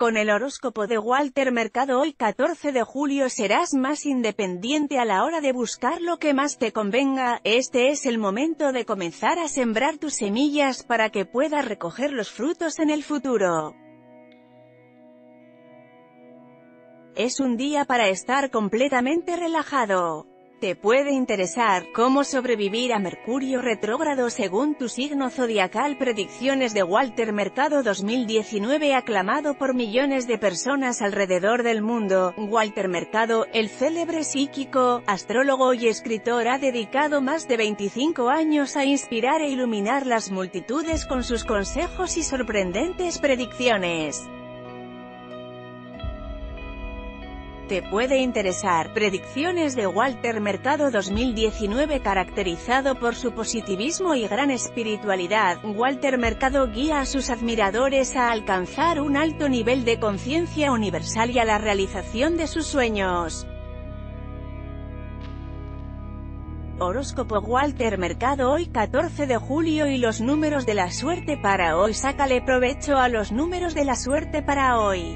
Con el horóscopo de Walter Mercado hoy 14 de julio serás más independiente a la hora de buscar lo que más te convenga. Este es el momento de comenzar a sembrar tus semillas para que puedas recoger los frutos en el futuro. Es un día para estar completamente relajado. Te puede interesar cómo sobrevivir a Mercurio retrógrado según tu signo zodiacal. Predicciones de Walter Mercado 2019. Aclamado por millones de personas alrededor del mundo, Walter Mercado, el célebre psíquico, astrólogo y escritor, ha dedicado más de 25 años a inspirar e iluminar las multitudes con sus consejos y sorprendentes predicciones. Te puede interesar. Predicciones de Walter Mercado 2019. Caracterizado por su positivismo y gran espiritualidad, Walter Mercado guía a sus admiradores a alcanzar un alto nivel de conciencia universal y a la realización de sus sueños. Horóscopo Walter Mercado hoy 14 de julio y los números de la suerte para hoy. Sácale provecho a los números de la suerte para hoy.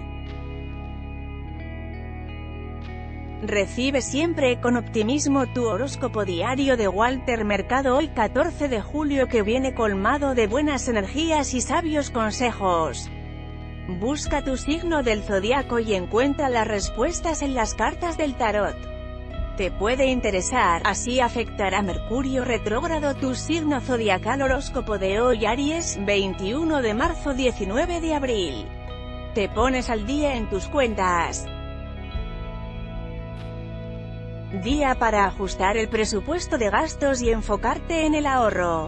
Recibe siempre con optimismo tu horóscopo diario de Walter Mercado hoy 14 de julio, que viene colmado de buenas energías y sabios consejos. Busca tu signo del zodiaco y encuentra las respuestas en las cartas del tarot. Te puede interesar. Así afectará Mercurio retrógrado tu signo zodiacal. Horóscopo de hoy Aries, 21 de marzo 19 de abril. Te pones al día en tus cuentas. Día para ajustar el presupuesto de gastos y enfocarte en el ahorro.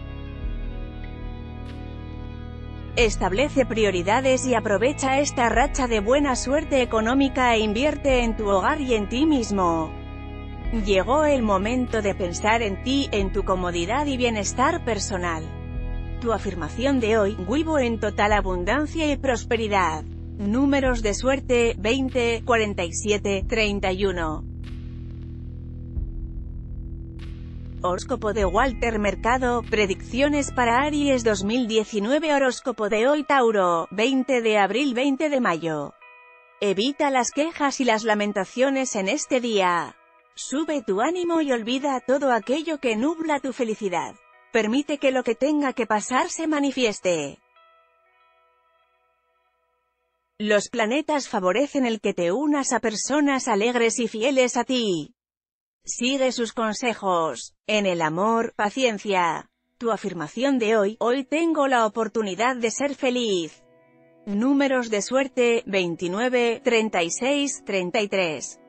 Establece prioridades y aprovecha esta racha de buena suerte económica e invierte en tu hogar y en ti mismo. Llegó el momento de pensar en ti, en tu comodidad y bienestar personal. Tu afirmación de hoy: vivo en total abundancia y prosperidad. Números de suerte: 20, 47, 31. Horóscopo de Walter Mercado. Predicciones para Aries 2019. Horóscopo de hoy Tauro, 20 de abril 20 de mayo. Evita las quejas y las lamentaciones en este día. Sube tu ánimo y olvida todo aquello que nubla tu felicidad. Permite que lo que tenga que pasar se manifieste. Los planetas favorecen el que te unas a personas alegres y fieles a ti. Sigue sus consejos. En el amor, paciencia. Tu afirmación de hoy: hoy tengo la oportunidad de ser feliz. Números de suerte: 29, 36, 33.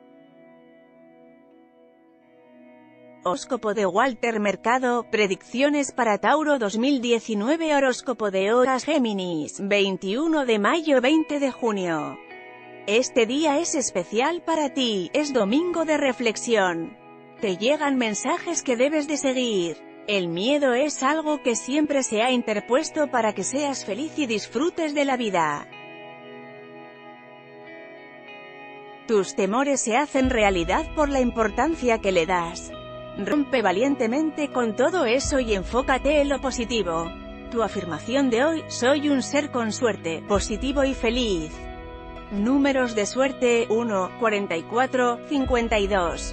Horóscopo de Walter Mercado. Predicciones para Tauro 2019. Horóscopo de hoy Géminis, 21 de mayo 20 de junio. Este día es especial para ti, es domingo de reflexión. Te llegan mensajes que debes de seguir. El miedo es algo que siempre se ha interpuesto para que seas feliz y disfrutes de la vida. Tus temores se hacen realidad por la importancia que le das. Rompe valientemente con todo eso y enfócate en lo positivo. Tu afirmación de hoy: soy un ser con suerte, positivo y feliz. Números de suerte: 1, 44, 52.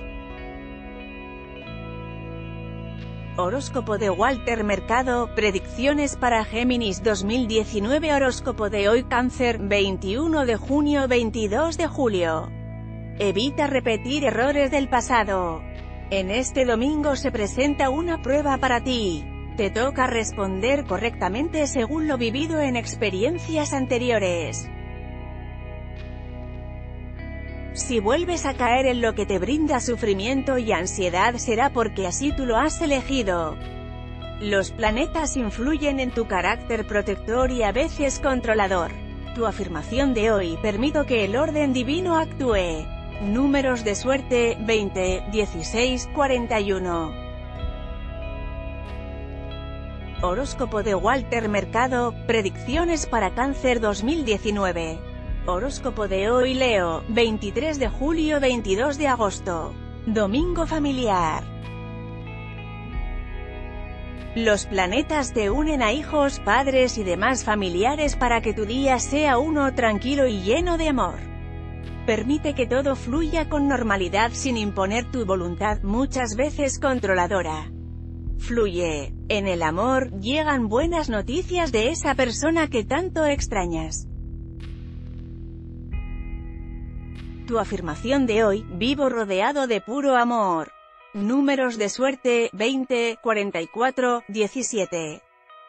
Horóscopo de Walter Mercado. Predicciones para Géminis 2019. Horóscopo de hoy Cáncer, 21 de junio 22 de julio. Evita repetir errores del pasado. En este domingo se presenta una prueba para ti. Te toca responder correctamente según lo vivido en experiencias anteriores. Si vuelves a caer en lo que te brinda sufrimiento y ansiedad, será porque así tú lo has elegido. Los planetas influyen en tu carácter protector y a veces controlador. Tu afirmación de hoy: permito que el orden divino actúe. Números de suerte: 20, 16, 41. Horóscopo de Walter Mercado. Predicciones para Cáncer 2019. Horóscopo de hoy Leo, 23 de julio 22 de agosto. Domingo familiar. Los planetas te unen a hijos, padres y demás familiares para que tu día sea uno tranquilo y lleno de amor. Permite que todo fluya con normalidad sin imponer tu voluntad, muchas veces controladora. Fluye. En el amor, llegan buenas noticias de esa persona que tanto extrañas. Tu afirmación de hoy: vivo rodeado de puro amor. Números de suerte: 20, 44, 17.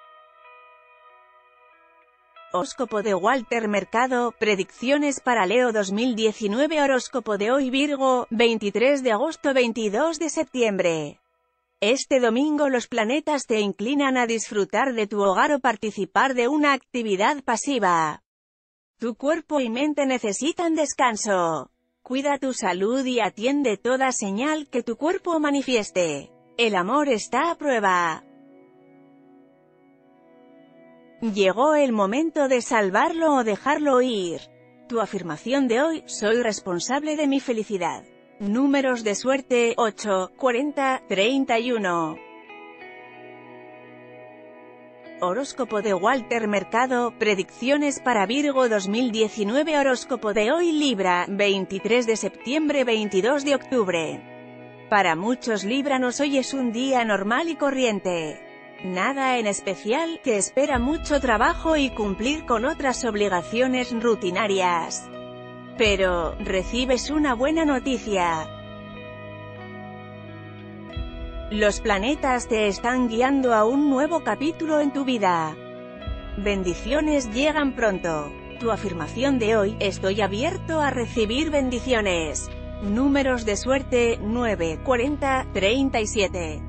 Horóscopo de Walter Mercado, predicciones para Leo 2019. Horóscopo de hoy: Virgo, 23 de agosto, 22 de septiembre. Este domingo los planetas te inclinan a disfrutar de tu hogar o participar de una actividad pasiva. Tu cuerpo y mente necesitan descanso. Cuida tu salud y atiende toda señal que tu cuerpo manifieste. El amor está a prueba. Llegó el momento de salvarlo o dejarlo ir. Tu afirmación de hoy: soy responsable de mi felicidad. Números de suerte: 8, 40, 31. Horóscopo de Walter Mercado, predicciones para Virgo 2019. Horóscopo de hoy: Libra, 23 de septiembre, 22 de octubre. Para muchos libranos hoy es un día normal y corriente. Nada en especial, que espera mucho trabajo y cumplir con otras obligaciones rutinarias. Pero recibes una buena noticia. Los planetas te están guiando a un nuevo capítulo en tu vida. Bendiciones llegan pronto. Tu afirmación de hoy: estoy abierto a recibir bendiciones. Números de suerte: 9, 40, 37.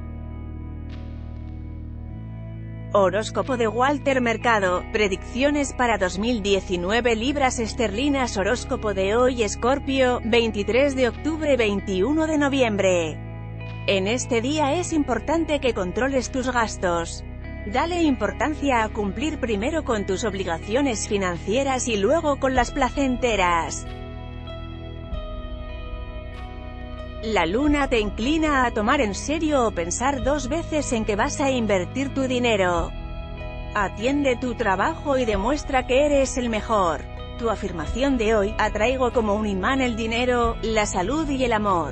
Horóscopo de Walter Mercado, predicciones para 2019. Libras esterlinas. Horóscopo de hoy: Escorpio, 23 de octubre, 21 de noviembre. En este día es importante que controles tus gastos. Dale importancia a cumplir primero con tus obligaciones financieras y luego con las placenteras. La luna te inclina a tomar en serio o pensar dos veces en que vas a invertir tu dinero. Atiende tu trabajo y demuestra que eres el mejor. Tu afirmación de hoy: atraigo como un imán el dinero, la salud y el amor.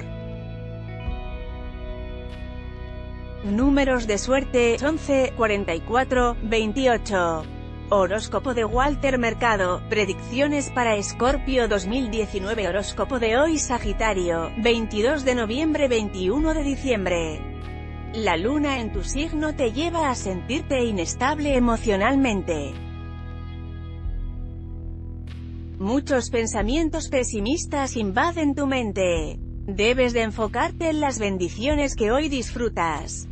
Números de suerte: 11, 44, 28. Horóscopo de Walter Mercado, predicciones para Escorpio 2019. Horóscopo de hoy: Sagitario, 22 de noviembre, 21 de diciembre. La luna en tu signo te lleva a sentirte inestable emocionalmente. Muchos pensamientos pesimistas invaden tu mente. Debes de enfocarte en las bendiciones que hoy disfrutas.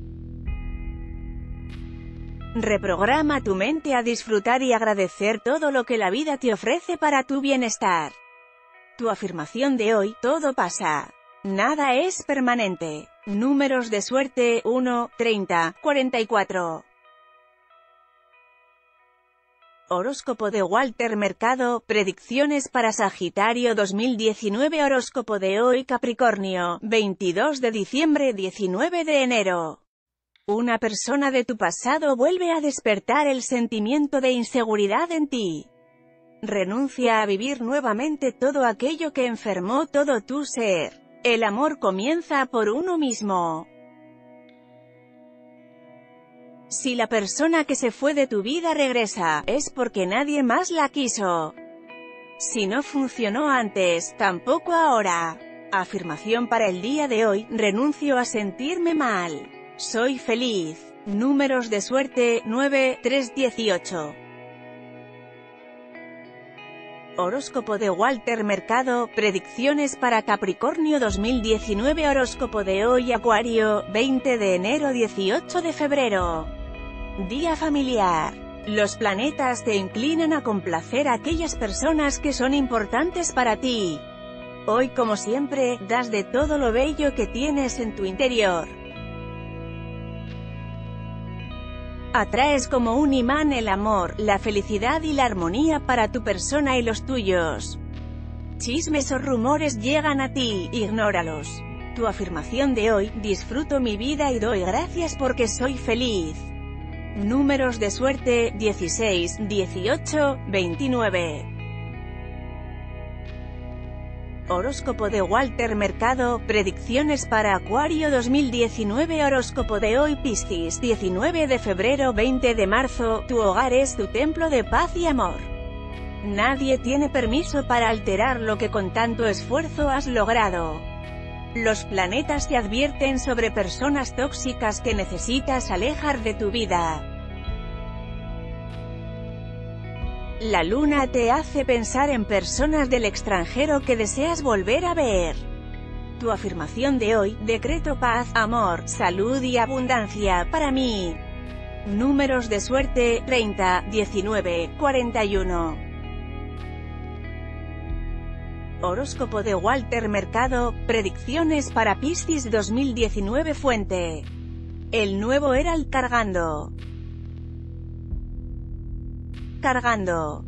Reprograma tu mente a disfrutar y agradecer todo lo que la vida te ofrece para tu bienestar. Tu afirmación de hoy: todo pasa. Nada es permanente. Números de suerte: 1, 30, 44. Horóscopo de Walter Mercado, predicciones para Sagitario 2019. Horóscopo de hoy: Capricornio, 22 de diciembre, 19 de enero. Una persona de tu pasado vuelve a despertar el sentimiento de inseguridad en ti. Renuncia a vivir nuevamente todo aquello que enfermó todo tu ser. El amor comienza por uno mismo. Si la persona que se fue de tu vida regresa, es porque nadie más la quiso. Si no funcionó antes, tampoco ahora. Afirmación para el día de hoy: renuncio a sentirme mal. Soy feliz. Números de suerte: 9, 3, 18. Horóscopo de Walter Mercado, predicciones para Capricornio 2019. Horóscopo de hoy: Acuario, 20 de enero, 18 de febrero. Día familiar. Los planetas te inclinan a complacer a aquellas personas que son importantes para ti. Hoy, como siempre, das de todo lo bello que tienes en tu interior. Atraes como un imán el amor, la felicidad y la armonía para tu persona y los tuyos. Chismes o rumores llegan a ti, ignóralos. Tu afirmación de hoy: disfruto mi vida y doy gracias porque soy feliz. Números de suerte: 16, 18, 29. Horóscopo de Walter Mercado, predicciones para Acuario 2019. Horóscopo de hoy: Piscis, 19 de febrero, 20 de marzo, tu hogar es tu templo de paz y amor. Nadie tiene permiso para alterar lo que con tanto esfuerzo has logrado. Los planetas te advierten sobre personas tóxicas que necesitas alejar de tu vida. La luna te hace pensar en personas del extranjero que deseas volver a ver. Tu afirmación de hoy: decreto paz, amor, salud y abundancia para mí. Números de suerte: 30, 19, 41. Horóscopo de Walter Mercado, predicciones para Piscis 2019. Fuente: El Nuevo Herald. Cargando.